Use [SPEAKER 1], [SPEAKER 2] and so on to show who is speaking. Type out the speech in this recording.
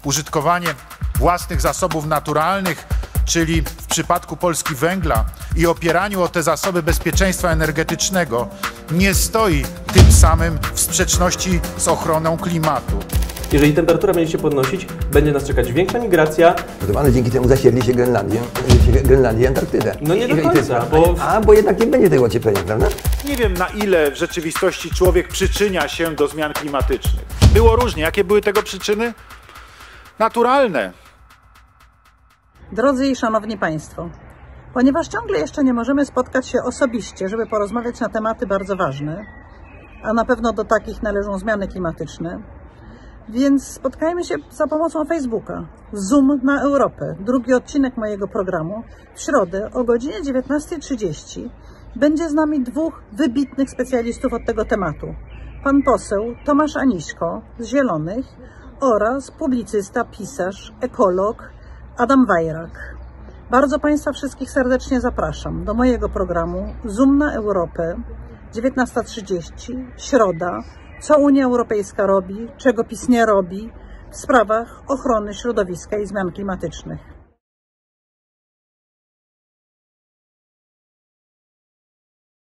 [SPEAKER 1] użytkowanie własnych zasobów naturalnych, czyli w przypadku Polski węgla, i opieraniu o te zasoby bezpieczeństwa energetycznego, nie stoi tym samym w sprzeczności z ochroną klimatu.
[SPEAKER 2] Jeżeli temperatura będzie się podnosić, będzie nas czekać większa migracja.
[SPEAKER 3] Dzięki temu zasiedli się Grenlandię i Antarktydę.
[SPEAKER 2] No nie do końca,
[SPEAKER 3] bo jednak nie będzie tego ocieplenia, prawda?
[SPEAKER 1] Nie wiem, na ile w rzeczywistości człowiek przyczynia się do zmian klimatycznych. Było różnie. Jakie były tego przyczyny? Naturalne.
[SPEAKER 4] Drodzy i szanowni Państwo, ponieważ ciągle jeszcze nie możemy spotkać się osobiście, żeby porozmawiać na tematy bardzo ważne, a na pewno do takich należą zmiany klimatyczne, więc spotkajmy się za pomocą Facebooka. Zoom na Europę. Drugi odcinek mojego programu w środę o godzinie 19:30 będzie z nami dwóch wybitnych specjalistów od tego tematu. Pan poseł Tomasz Aniśko z Zielonych oraz publicysta, pisarz, ekolog Adam Wajrak. Bardzo Państwa wszystkich serdecznie zapraszam do mojego programu Zoom na Europę, 19:30, środa. Co Unia Europejska robi, czego PiS nie robi w sprawach ochrony środowiska i zmian klimatycznych.